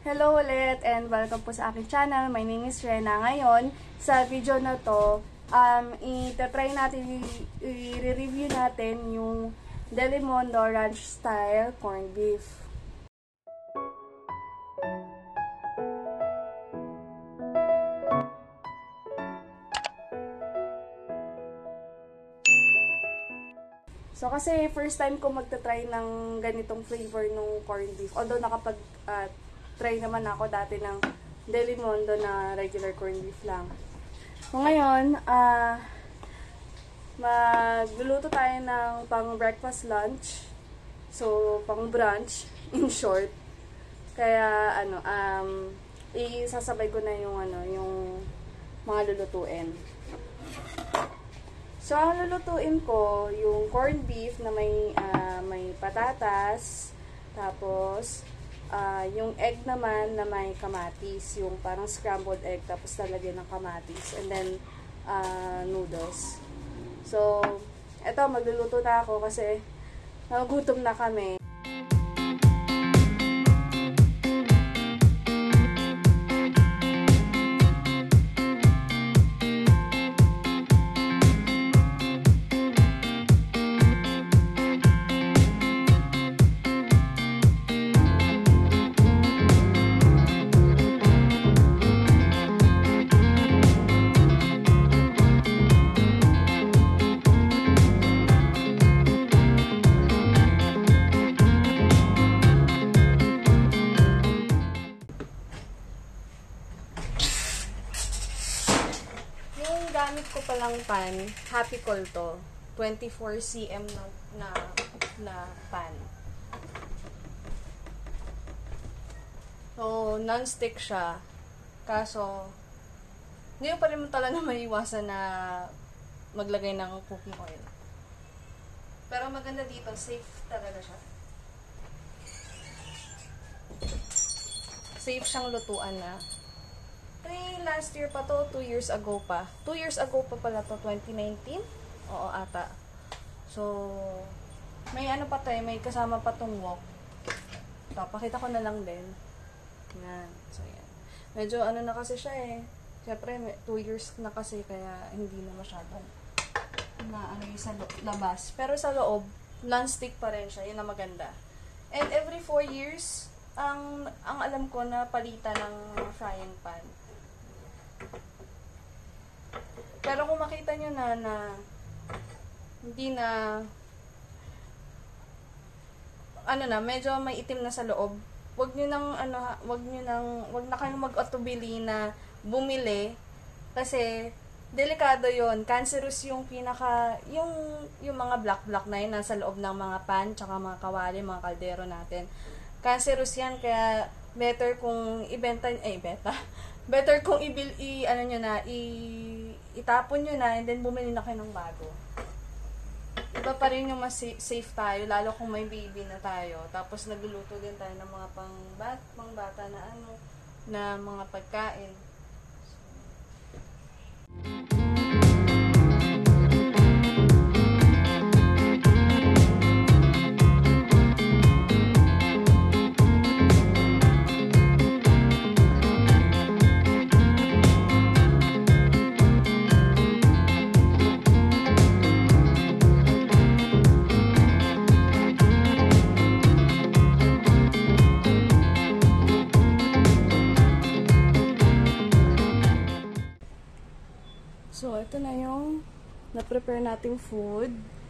Hello ulit and welcome po sa aking channel. My name is Rena. Ngayon, sa video na to, itatry natin, i-review natin yung Delimondo Ranch Style Corned Beef. So, kasi first time ko magta-try ng ganitong flavor ng corned beef. Although nakapag-try naman ako dati ng Delimondo na regular corned beef lang. So, ngayon, magluluto tayo ng pang breakfast lunch. So, pang brunch, in short. Kaya, isasabay ko na yung mga lulutuin. So, ang lulutuin ko, yung corned beef na may patatas, tapos, yung egg naman na may kamatis, yung parang scrambled egg, tapos lalagyan ng kamatis, and then, noodles. So, eto, magluluto na ako kasi nagugutom na kami. Gamit ko palang pan, Happy Call to. 24 cm na pan. So, non-stick siya. Kaso, hindi pa rin talaga maiwasan na maglagay ng cooking oil. Pero maganda dito, safe talaga siya. Safe siyang lutuan na. Last year pa to, 2 years ago pa. 2 years ago pa pala to, 2019? Oo, ata. So, may pa to may kasama pa tong wok. Ito, pakita ko na lang din. Yan. So, yan. Medyo na kasi siya Siyempre, 2 years na kasi, kaya hindi na masyadong yung sa labas. Pero sa loob, non-stick pa rin siya. Yun na maganda. And every 4 years, ang alam ko na palitan ng frying pan. Pero kung makita nyo na hindi na medyo may itim na sa loob, wag na kayong mag-atubili na bumili kasi delikado yon. Cancerous yung yung mga black na yun nasa loob ng mga pan, tsaka mga kawali, mga kaldero natin. Cancerous yan, kaya better kung better kung itapon nyo na and then bumili na kayo ng bago. Iba pa rin yung mas safe tayo, lalo kung may baby na tayo. Tapos nagluluto din tayo ng mga pangbata na mga pagkain. So, ito na yung na-prepare nating food.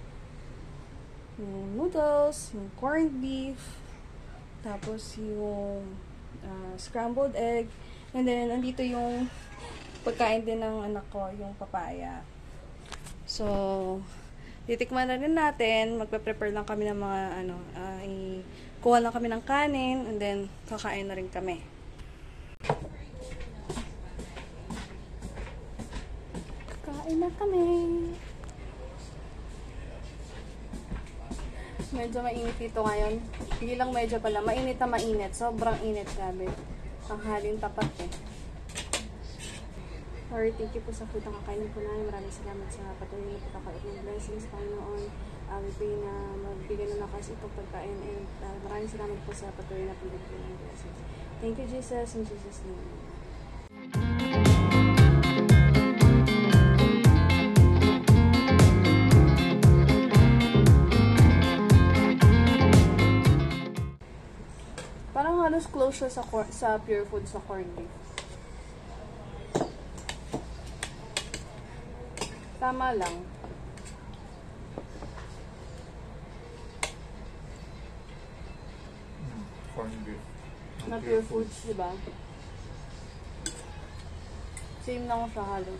Yung noodles, yung corned beef, tapos yung scrambled egg, and then, andito yung pagkain din ng anak ko, yung papaya. So, titikman na rin natin. Magpe-prepare lang kami ng mga, kuha lang kami ng kanin, and then, kakain na rin kami. Kain na kami. Medyo mainit dito ngayon. Hindi lang medyo pala. Mainit na mainit. Sobrang init, grabe. Ang halin tapat Sorry, thank you po sa food na kakainin po namin. Maraming salamat sa patuloy na pagkakaroon ng blessings, Panginoon. pray na magbigay ng lakas itong pagkain. And maraming salamat po sa patuloy na pagbibigay ng blessings. Thank you, Jesus. In Jesus' name. Parang halos close siya sa Pure Foods na corned beef. Tama lang. Corned beef. Na Pure Foods, diba? Same lang siya halos.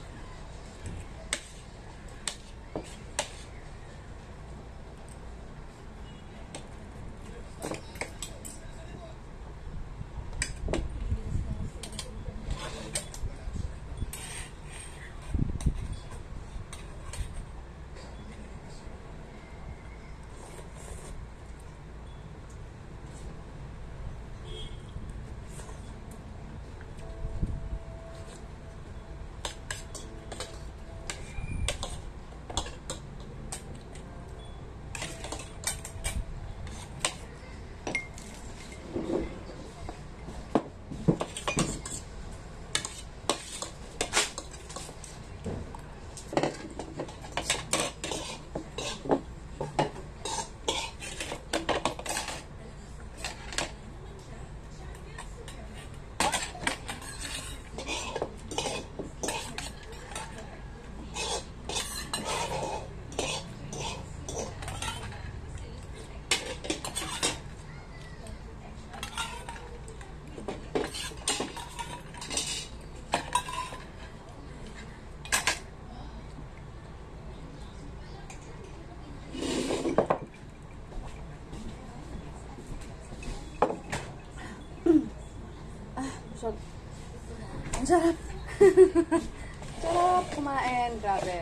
Ang sarap! Sarap kumain. Grabe.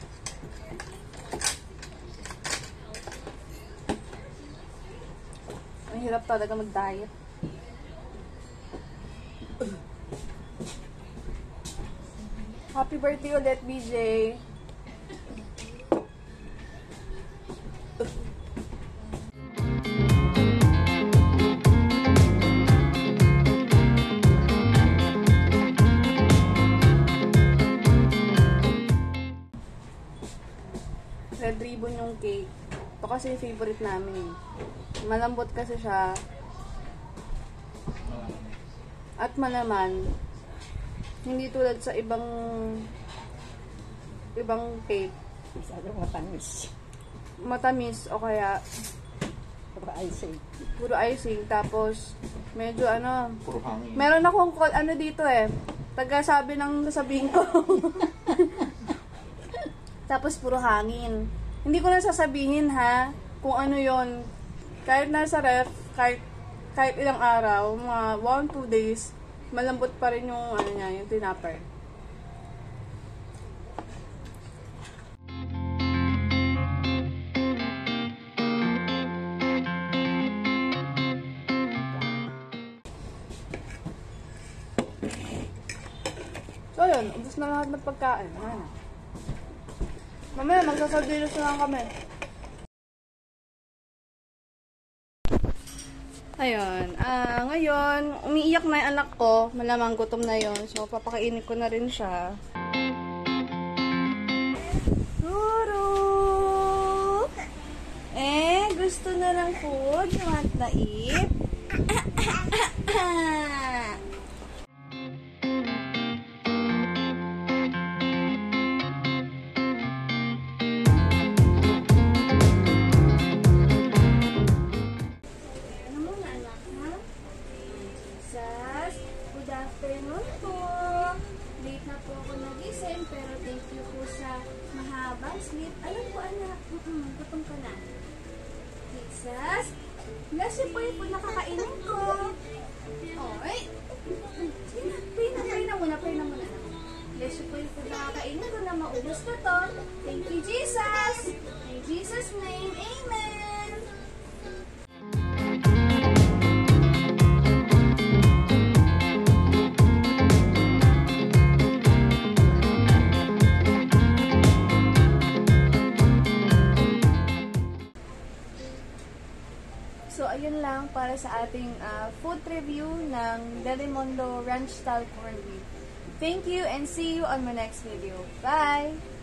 Ang hirap talaga mag-diet. Happy birthday ulit, BJ! Red ribbon yung cake. Ito kasi yung favorite namin. Malambot kasi siya. At malaman. Hindi tulad sa ibang cake. Masyadong matamis. Matamis o kaya Puro icing. puro icing. Tapos medyo ano. Puro hangin. Meron akong ano dito eh. Taga-sabi ng sabihin ko. Tapos puro hangin. Hindi ko na sasabihin ha kung ano yon. Kahit nasa ref, kahit ilang araw, mga 1-2 days, malambot pa rin yung ano niya, yung tinapay. So yun, ubos na lahat ng pagkain. Ayan. Mamaya, magsasardilos na lang kami. Ayun. Ngayon, umiiyak na yung anak ko. Malamang gutom na yon. So, papakainin ko na rin siya. Ruru! Gusto na ng food? You want to eat? Afternoon po. Late na po ako nagising, pero thank you po sa mahabang sleep. Alam po anak, gutom ka na. Jesus, bless you po yung nakakainin ko. Oy. Sige na, pray na muna. Bless you po yung nakakainin ko na maubos na to. Thank you, Jesus. In Jesus' name, amen. sa ating food review ng Delimondo Ranch Style Corned Beef. Thank you and see you on my next video. Bye!